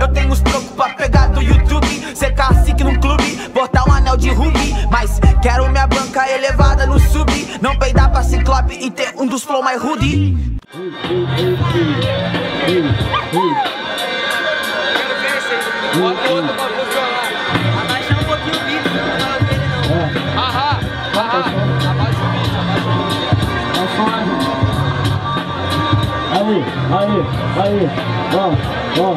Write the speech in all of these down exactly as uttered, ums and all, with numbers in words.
Eu tenho os trocos pra pegar do YouTube, ser cacique num clube, botar um anel de rubi. Mas quero minha banca elevada no sub, não peidar pra ciclope e ter um dos flow mais rude. Bota outro pra funcionar. Abaixa um pouquinho o vídeo, não tá ouvindo ele não. Aham, aham. Abaixa o vídeo, abaixa o vídeo. Aí, aí, aí, ó, ó.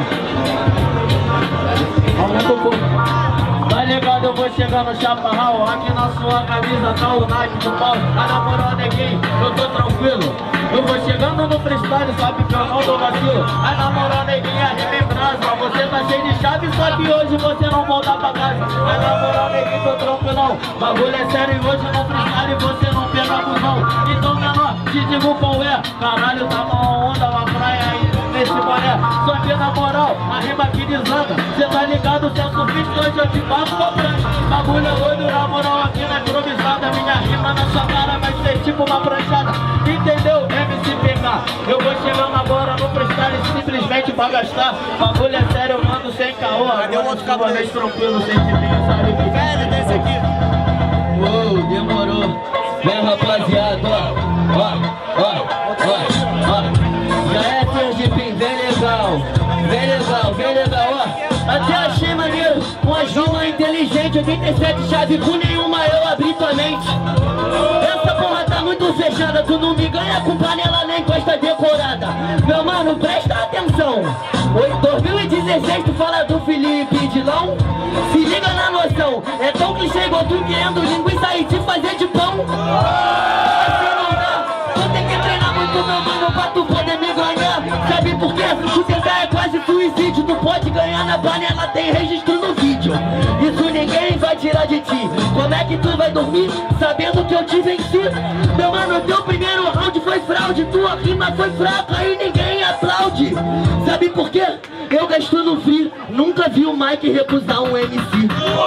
Aumenta um pouco. Tá ligado, eu vou chegar no chaparral. Aqui na sua camisa tá o Nike do pau. A namorada neguinho, eu tô tranquilo. Eu vou chegando no freestyle, sabe que eu não dou vacilo. A namorada neguinha, rima em brasa. Você tá cheio de chave, só que hoje você não volta pra casa. A namorada neguinha, tô tranquilão. Bagulho é sério e hoje no freestyle você não pega a cuzão. Então menor, te digo qual é. Caralho, tá uma onda, uma praia aí nesse boné. Só que na moral, a rima aqui desanda. Cê tá ligado, cê é sufistante, eu te passo com prancha. Bagulho é doido, na moral, aqui na improvisada. Minha rima na sua cara vai ser tipo uma pranchada. Entendeu? M C P K. Eu vou chegando agora no freestyle simplesmente pra gastar. Bagulho é sério, eu mando sem caô. Cadê o outro cabo vez tranquilo, sem tipinho, sabe que velho desse aqui. Uou, demorou. Vem rapaziada, ó, ó, ó, ó, ó. Já é Sergipim, vem legal, vem legal, vem legal, ó. Até achei maneiro, uma juma inteligente, oitenta e sete chave, com nenhuma eu abri tua mente. Essa porra tá muito fechada, tu não me ganha com panela nem costa decorada. Meu mano, presta atenção. dois mil e dezesseis tu fala do Felipe Dilão. Se liga na noção, é tão clichê igual tu querendo linguiça e te fazer de pão. Assim não dá, tu tem que treinar muito meu mano pra tu poder me ganhar. Sabe por quê? Tu tentar é quase suicídio. Tu pode ganhar na panela, tem registro no vídeo. Isso ninguém vai tirar de ti. Como é que tu vai dormir sabendo que eu te venci? Meu mano, teu primeiro round foi fraude. Tua rima foi fraca e ninguém aplaude. Sabe por quê? Eu gasto no free. Nunca vi o Mike recusar um M C.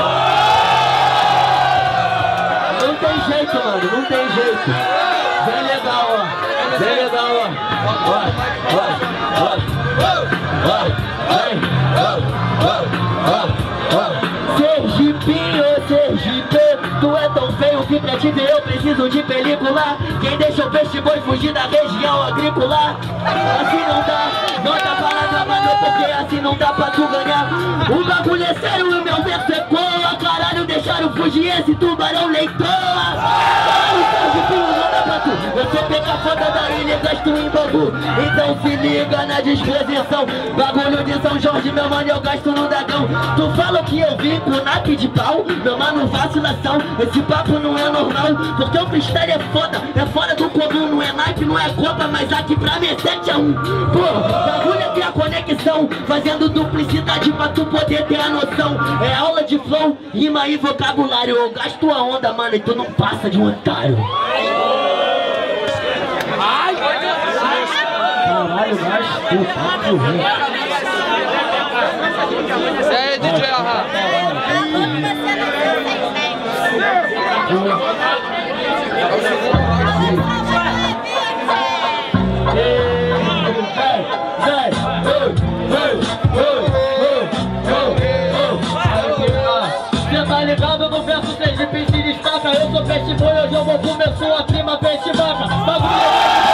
Não tem jeito, mano, não tem jeito. Vem legal, ó. Vem legal, ó. Ó, ó, ó, ó, vem, ó, ó, ó, ó. Sergipinho, Sergipe, tu é tão feio que pra te ver eu preciso de película. Quem deixa o peixe boi fugir da região agrícola? Assim não dá, nota palavra, mano, porque assim não dá pra tu ganhar. O bagulho é sério e o meu verso é cola. Caralho, deixaram fugir esse tubarão leitoa. Caralho, Sergipinho, não dá pra tu. Eu sou peca foda da ilha, gasto em bambu. Então se liga na disposição. Bagulho de São Jorge, meu mano, eu gasto no dragão. Tu fala que eu vim com nap de pau, meu mano, vacilação. Esse papo não é normal, porque o freestyle é foda, é fora do comum. Não é naipe, não é copa, mas aqui pra mim é sete a um. Pô, bagulho é ter a conexão, fazendo duplicidade pra tu poder ter a noção. É aula de flow, rima e vocabulário. Eu gasto a onda, mano, e tu não passa de um otário. Ai, caralho, gasto, papo reto. E aí, D J Ahá? Cê tá ligado no verso Sergipe se destaca. Eu sou peixe boi, hoje eu vou comer sua prima peixe vaca. Bagulho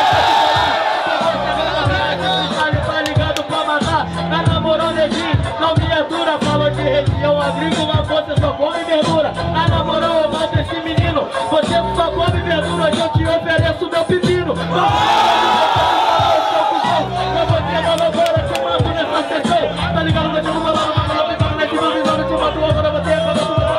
tá ligado pra matar. Na namorou neguinho, não miniatura. Falou de região agrícola, você só come verdura. A namorou, eu mato esse menino. Você só come verdura, hoje eu te ofereço meu pepino. Tá ligado, vai te falar, nesse meu visão, eu te mato agora, você é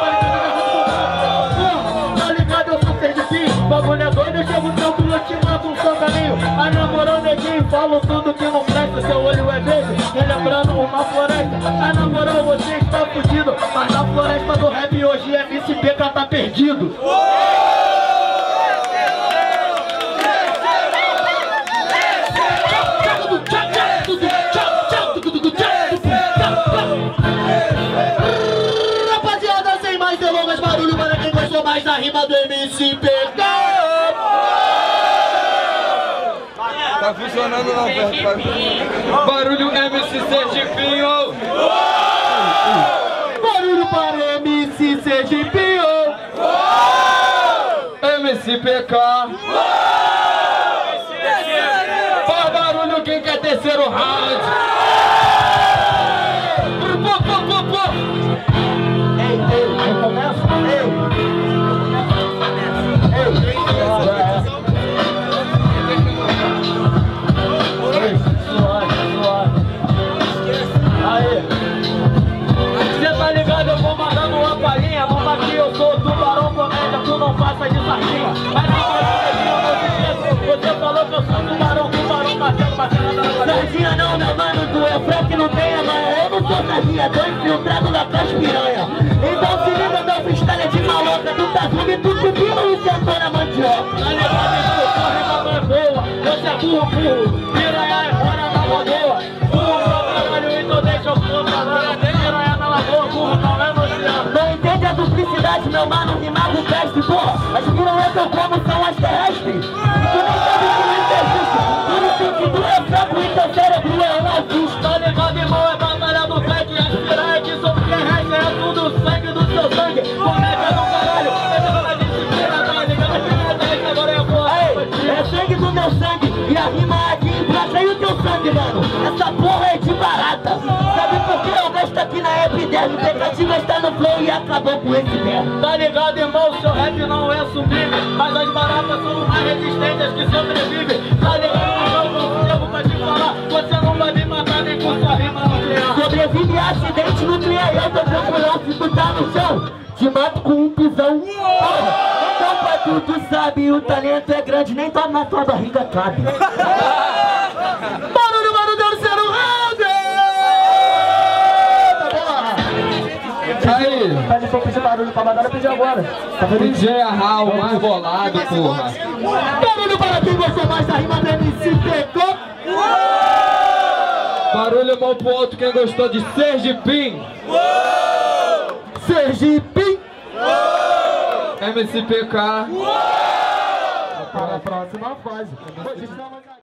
tá ligado, eu sou Sergipe, bagulho é doido, eu chego tranquilo, eu te mato um sanganinho. A namorou neguinho, falo tudo que não presta, seu olho é verde, relembrando uma floresta. A namorou, você está fudido, mas na floresta do rap hoje M C P K tá perdido. Mais a rima do M C P K. Tá funcionando não, Pedro. Barulho M C Sergipinho. C P K. Faz barulho quem quer terceiro round. Pô, pô, pô, pô. Ei, ei, eu começo? Ei. Ei, ei, suave, suave. Aí. Cê tá ligado? Eu vou mandando uma palhinha. Mama aqui, eu sou o Tubarão Comédia. Tu não faça de sardinha. Mas não não se esqueça. Você falou que eu sou Tubarão, Tubarão, Marcelo, Marcelo. Sardinha não, meu mano, tu é fraco que não tem amanhã. Eu não sou sardinha, tô infiltrado na caspiranha. Então se liga, meu freestyle é de maloca. Tu tá vindo, tu subiu e sentou na mandioca. Tá ligado, isso, corre, mamãe é boa. Você é burro, burro. Piranha é fora na lagoa. Burro pra caralho, então deixa eu falar. Piranha na lagoa, burro não é nociano. Não entende a duplicidade, meu mano, rimado peste, porra. As piranhas que eu como são as terrestres. Tu nem sabe que não existe. Tu não sente que tu é fraco e teu cérebro é um autista. Tá ligado, irmão, é batalha do pet. As piranhas que são terrestres, é tudo sangue do seu sangue. Comédia do caralho, é da disciplina, tá ligado? Agora é boa. É sangue do meu sangue e a rima aqui embaixo. E o teu sangue, mano? Essa porra é de barata. Sabe por que eu gosto aqui na epiderme? Tentativa está no flow e acabou com esse termo. Tá ligado, irmão? Seu rap não é sublime, mas as baratas são mais resistentes que sobrevivem. Tá ligado, irmão? Não chego pra te falar. Você não vai me matar nem com sua rima nuclear. Sobrevive a acidente nuclear. Eu tô tranquilo, se tu tá no chão, te mato com um pisão. Porra. Então pra tu, tu sabe, o talento é grande, nem todo na tua barriga cabe. Barulho, barulho, terceiro round! Aí, Pede pra pedir barulho pra mandar, eu pedi agora. Tá D J Arral, mais bolado, porra. Barulho para quem gostou mais da rima do M C P K. Barulho mão pro outro, quem gostou de Sergipim. Sergipim. M C P K. Para a próxima fase.